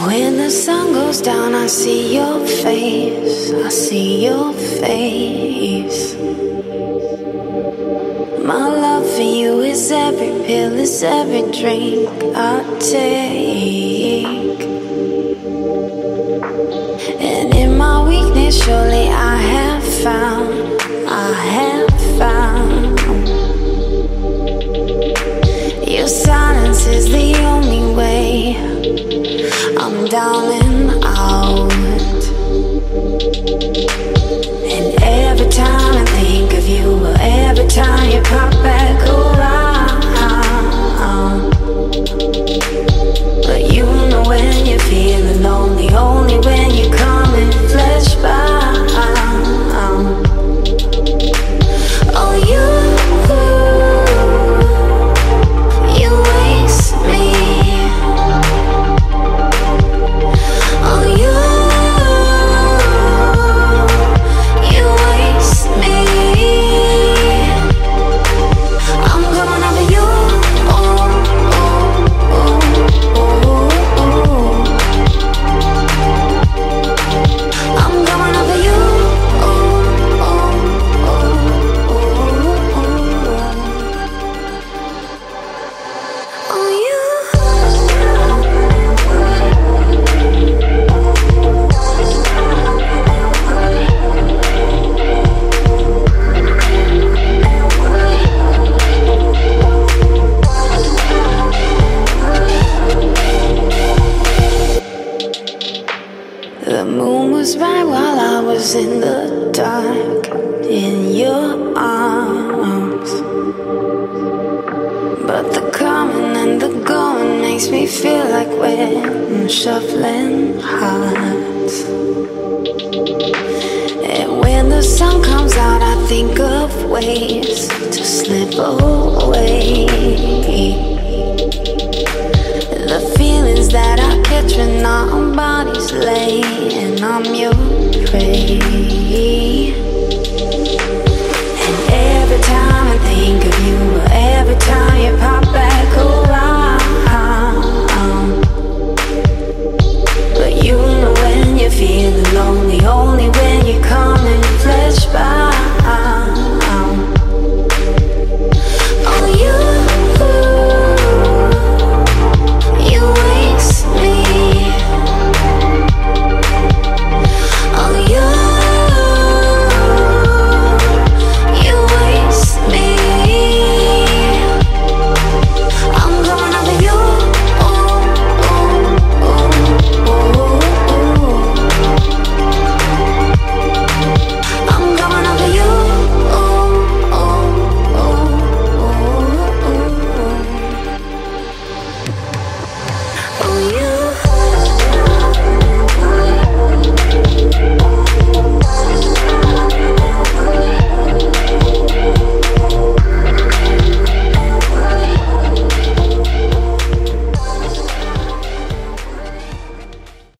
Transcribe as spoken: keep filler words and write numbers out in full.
When the sun goes down, I see your face, I see your face. My love for you is every pill, is every drink I take. And in my weakness, surely I have found, I have found. Your silence is the only way. I'm down and out. And every time I think of you, or every time you pop back around, but you know when you're feeling lonely, only when you come in flesh bound. Oh, you, you waste me. Oh, you, you waste me. I'm coming over you. Oh, oh, oh, oh, oh. I'm coming over you. Oh, oh, oh, oh, oh. Oh, you. The moon was right while I was in the dark, in your arms. But the coming and the going makes me feel like we're shuffling hearts. And when the sun comes out, I think of ways to slip away. The feelings that I catch when our bodies lay, and I'm your prey. And every time I think of you, every time you pop back around, but you know when you're feeling lonely, only when you come in flesh bound. Oh, you, you waste me. Oh, you, you waste me. I'm coming over you. Oh, oh, oh, oh, oh. I'm coming over you. Oh, oh, oh, oh, oh, oh. Oh, you.